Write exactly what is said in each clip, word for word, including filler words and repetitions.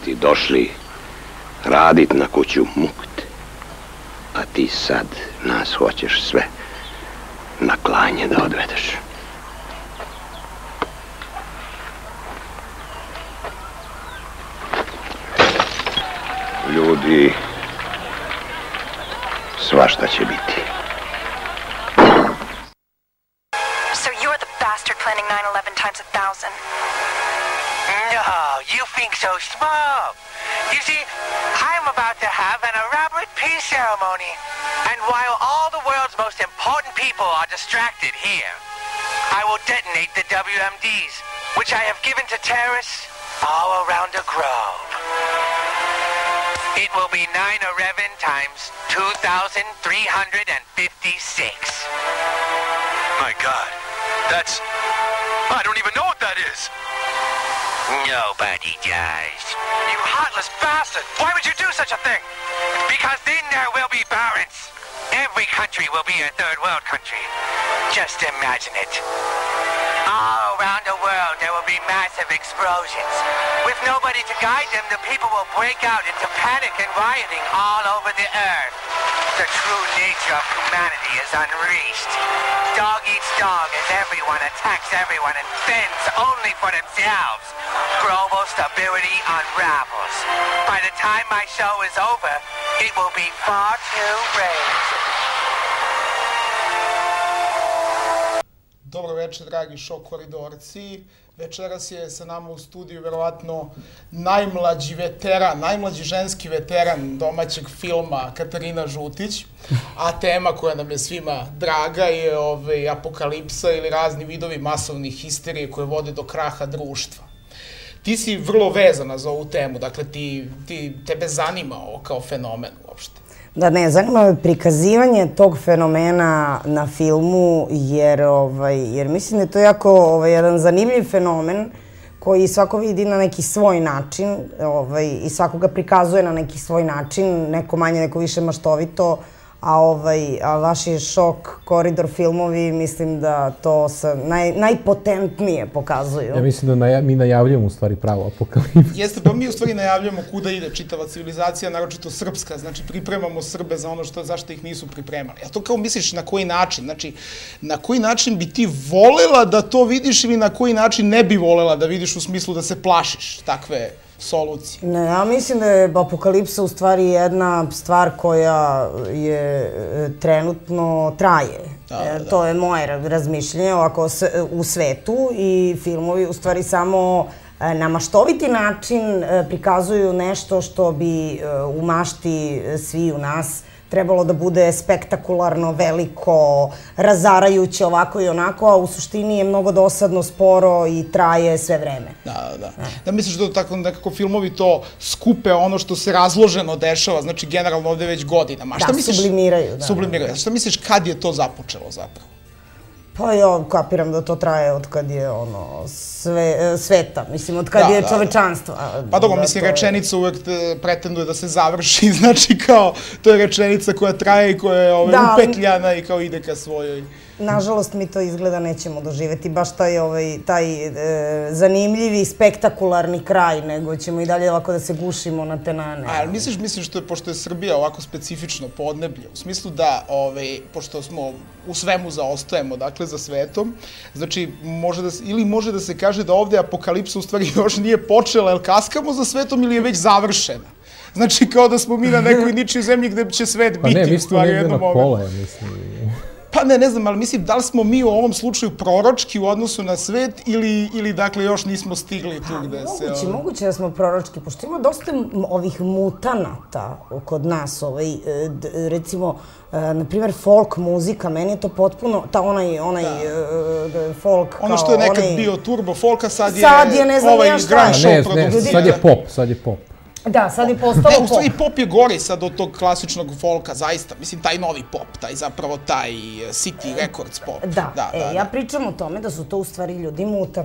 mutanti došli radit na kuću Mukt, a ti sad nas hoćeš sve na klanje da odvedeš. Ljudi, svašta će biti. So you're the bastard planning nine eleven times a thousand. No, you think so small. You see, I'm about to have an elaborate peace ceremony. And while all the world's most important people are distracted here, I will detonate the W M Ds, which I have given to terrorists all around the globe. It will be nine eleven times two thousand three hundred fifty-six. My God, that's... I don't even know what that is. Nobody does. You heartless bastard! Why would you do such a thing? Because then there will be balance. Every country will be a third world country. Just imagine it. All around the world there will be massive explosions. With nobody to guide them, the people will break out into panic and rioting all over the earth. The true nature of humanity is unleashed. Dog eats dog as everyone attacks everyone and fends only for themselves. Global stability unravels. By the time my show is over, it will be far too late. Dobro večer, dragi šok koridorci. Večeras je sa nama u studiju verovatno najmlađi veteran, najmlađi ženski veteran domaćeg filma Katarina Žutić, a tema koja nam je svima draga je ovaj, apokalipsa ili razni vidovi masovnih histerije koje vode do kraha društva. Ti si vrlo vezana za ovu temu, dakle ti, ti, tebe zanima ovo kao fenomen uopšte. Da, ne, zanima me prikazivanje tog fenomena na filmu, jer, ovaj, jer mislim da je to jako ovaj, jedan zanimljiv fenomen koji svako vidi na neki svoj način ovaj, i svako ga prikazuje na neki svoj način, neko manje, neko više maštovito, a, ovaj, a vaši šok koridor filmovi mislim da to sa naj, najpotentnije pokazuju. Ja mislim da naja, mi najavljamo u stvari pravo apokalipsu. Jeste, pa mi u stvari najavljamo kuda ide čitava civilizacija, naročito srpska, znači pripremamo Srbe za ono što, zašto ih nisu pripremali. A to kao misliš na koji način? Znači, na koji način bi ti volela da to vidiš ili na koji način ne bi volela da vidiš u smislu da se plašiš takve solucije? Ne, ja mislim da je apokalipsa u stvari jedna stvar koja je trenutno traje. Da, da, da. To je moje razmišljenje ovako u svetu i filmovi u stvari samo na maštoviti način prikazuju nešto što bi u mašti svi u nas trebalo da bude spektakularno, veliko, razarajuće ovako i onako, a u suštini je mnogo dosadno, sporo i traje sve vreme. Da, da, da. Da misliš da tako nekako filmovi to skupe ono što se razloženo dešava, znači generalno ovde već godinama. Da, sublimiraju. Sublimiraju. Šta misliš kad je to započelo zapravo? Pa ja kapiram da to traje od kad je ono sve, sveta, mislim od kad je čovečanstva. Pa dobro, mislim rečenica uvek pretenduje da se završi, znači kao to je rečenica koja traje i koja je upetljana i kao ide ka svojoj. Nažalost, mi to izgleda nećemo doživeti, baš taj, ovaj, taj e, zanimljivi, spektakularni kraj, nego ćemo i dalje ovako da se gušimo na te nane. A misliš, misliš što je, pošto je Srbija ovako specifično podneblje, u smislu da, ovaj, pošto smo u svemu zaostajemo, dakle, za svetom, znači, može da, ili može da se kaže da ovde apokalipsa u stvari još nije počela, jer kaskamo za svetom ili je već završena? Znači, kao da smo mi na nekoj ničoj zemlji gde će svet biti u stvari u jednom momentu. Pa ne, mi smo negde na pola, mislim. Pa ne, ne znam, ali mislim, da li smo mi u ovom slučaju proročki u odnosu na svet ili, ili dakle, još nismo stigli tu gde se... Moguće, moguće da smo proročki, pošto ima dosta ovih mutanata kod nas, ovaj, recimo, na primjer, folk muzika, meni je to potpuno, ta onaj, onaj folk kao... Ono što je nekad bio turbo folka, sad je sad je, ne znam, ovaj grand show produkcija. Ne, sad je pop, sad je pop. Da, sad je postalo pop. Ne, u stvari pop je gori sad od tog klasičnog folka, zaista. Mislim, taj novi pop, taj zapravo taj City Records pop. Da, ja pričam o tome da su to u stvari ljudi mutanti.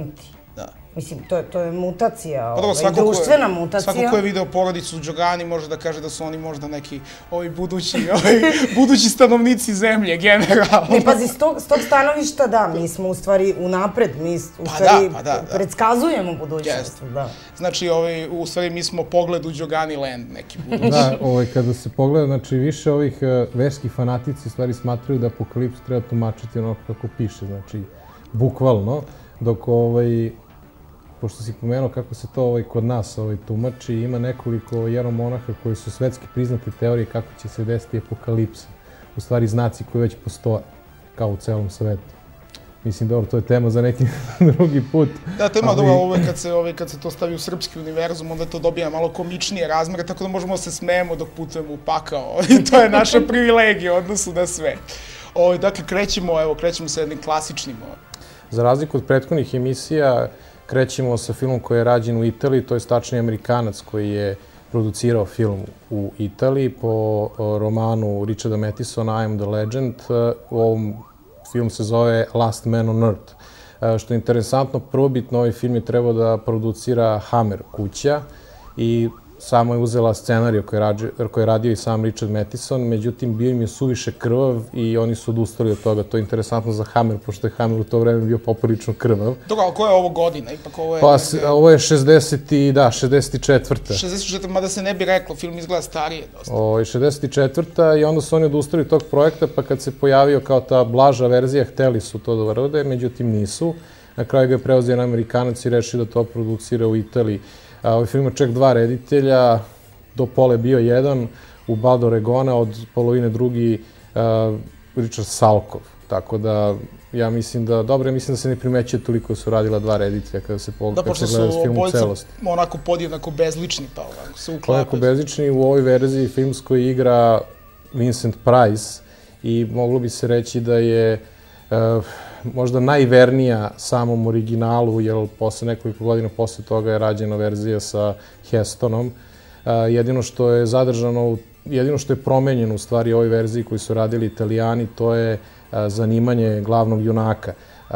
Da. Mislim, to je, to je mutacija, Pa, ovaj, društvena mutacija. Svako ko je video porodicu Đogani može da kaže da su oni možda neki ovi budući, ovi budući stanovnici zemlje, generalno. Ne, pazi, s tog, s tog stanovišta, da, mi smo u stvari unapred, mi u Pa stvari da, pa da, da. predskazujemo budućnost, Yes. da. Znači, ovaj, u stvari mi smo pogled u Đogani land, neki budući. Da, ovaj, kada se pogleda, znači više ovih uh, verskih fanatici u stvari smatraju da apokalips treba tumačiti onako kako piše, znači bukvalno, dok ovaj, pošto si pomenuo kako se to ovaj, kod nas ovaj, tumači, ima nekoliko jeromonaha koji su svetski priznate teorije kako će se desiti apokalipsa. U stvari znaci koji već postoje, kao u celom svetu. Mislim, dobro, to je tema za neki drugi put. Da, tema, ali... dobro, ovo kad se, ovaj, kad se to stavi u srpski univerzum, onda to dobija malo komičnije razmere, tako da možemo da se smejemo dok putujemo u pakao. I to je naša privilegija u odnosu na sve. Ovaj, dakle, krećemo, evo, krećemo sa jednim klasičnim. Za razliku od prethodnih emisija, krećemo sa filmom koji je rađen u Italiji, to je tačnije Amerikanac koji je producirao film u Italiji po romanu Richarda Mattisona I am the Legend. U ovom film se zove Last Man on Earth. Što je interesantno, prvobitno ovaj film je trebao da producira Hammer kuća i samo je uzela scenariju koji je radio i sam Richard Mattison, međutim bio im je suviše krvav i oni su odustali od toga. To je interesantno za Hammer, pošto je Hammer u to vreme bio poprilično krvav. Dobro, ali koja je ovo godina? Ipak ovo je... Pa, ovo je šezdeset i, da, šezdeset četvrta. šezdeset četvrta, mada se ne bi reklo, film izgleda starije dosta. O, šezdeset četvrta i onda su oni odustali od tog projekta, pa kad se pojavio kao ta blaža verzija, hteli su to da urade, međutim nisu. Na kraju ga je preuzeo jedan Amerikanac i rešio da to producira u Italiji. Ovaj film ima čak dva reditelja, do pola je bio jedan, u Baldo Regona, od polovine drugi uh, Richard Salkov. Tako da, ja mislim da, dobro, ja mislim da se ne primećuje toliko su radila dva reditelja kada se pogleda film u celosti. Da, pošto su obojica onako podjednako bezlični, pa ovako se uklapaju. Onako bezlični, u ovoj verziji filmskoj igra Vincent Price i moglo bi se reći da je uh, možda najvernija samom originalu, jer posle nekoliko godina posle toga je rađena verzija sa Hestonom. Jedino što je zadržano, jedino što je promenjeno u stvari u ovoj verziji koju su radili Italijani, to je zanimanje glavnog junaka.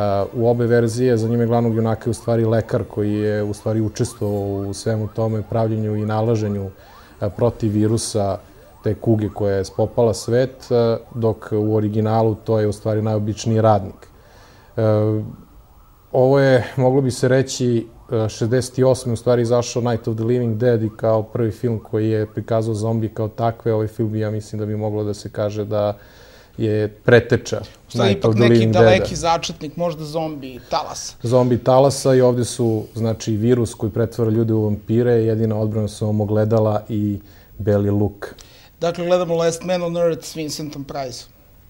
U obe verzije zanimanje glavnog junaka je u stvari lekar koji je u stvari učestvovao u svemu tome, pravljenju i nalaženju protiv virusa te kuge koja je spopala svet, dok u originalu to je u stvari najobičniji radnik. Ovo je, moglo bi se reći, šezdeset osme u stvari izašao Night of the Living Dead i kao prvi film koji je prikazao zombi kao takve. Ovaj film, ja mislim da bi moglo da se kaže da je preteča Night of the Living Dead-a. Neki daleki začetnik, možda zombi talasa. Zombi talasa i ovde su, znači, virus koji pretvara ljude u vampire, jedina odbrana su vam ogledala i beli luk. Dakle, gledamo Last Man on Earth s Vincentom Priceom.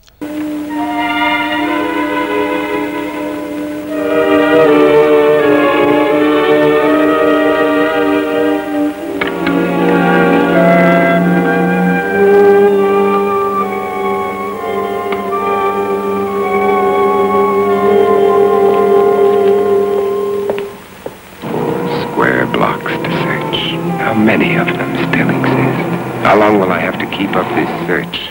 Square blocks to search. How many of them still exist? How long will I have to keep up this search?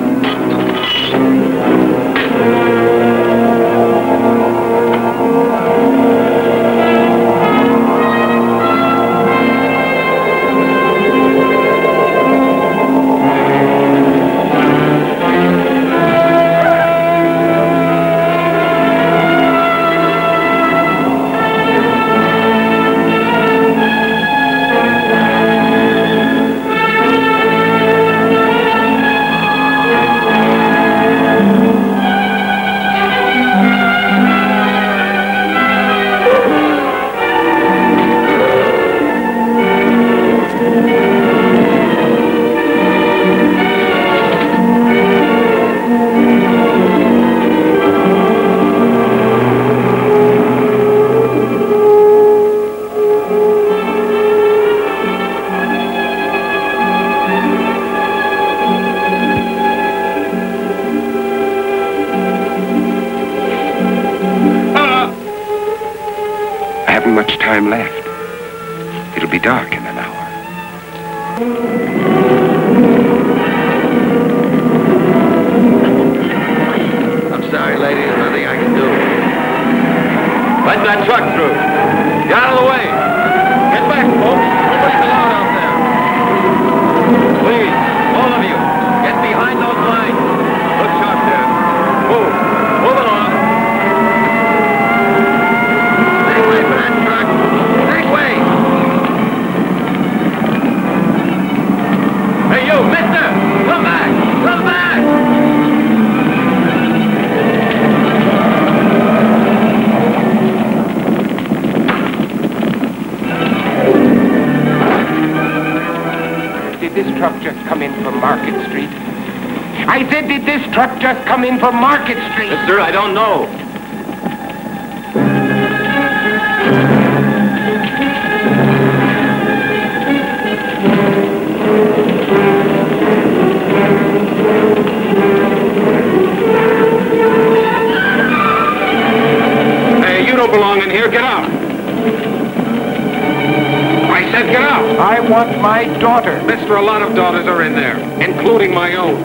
Much time left. It'll be dark in an hour. I'm sorry, lady. There's nothing I can do. Let that truck through. Where did this truck just come in from Market Street? Mister, I don't know. Hey, you don't belong in here. Get out. I said get out. I want my daughter. Mister, a lot of daughters are in there, including my own.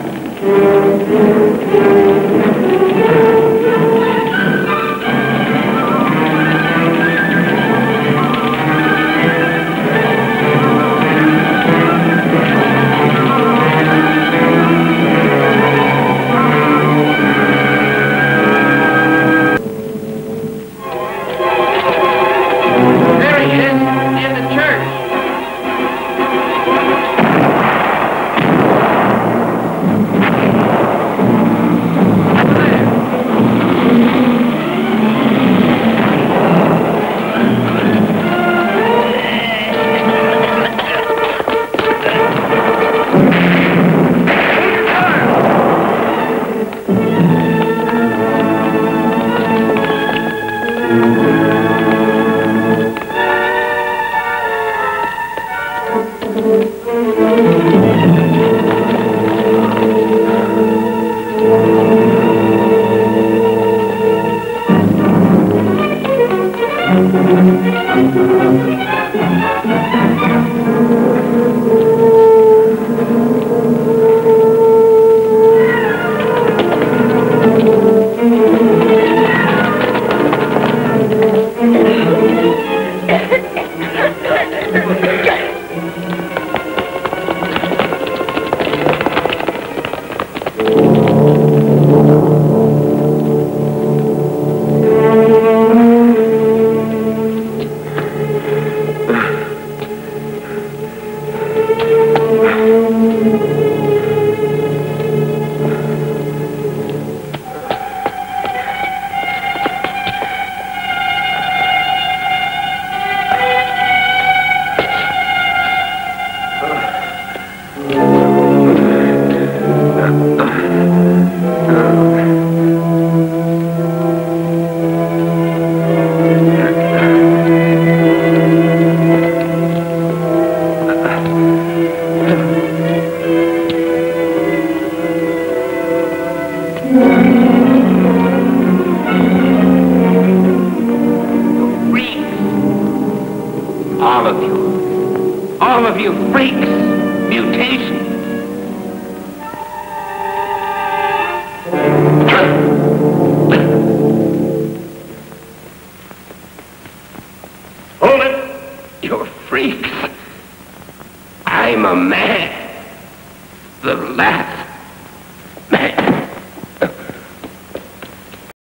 I'm a man. The last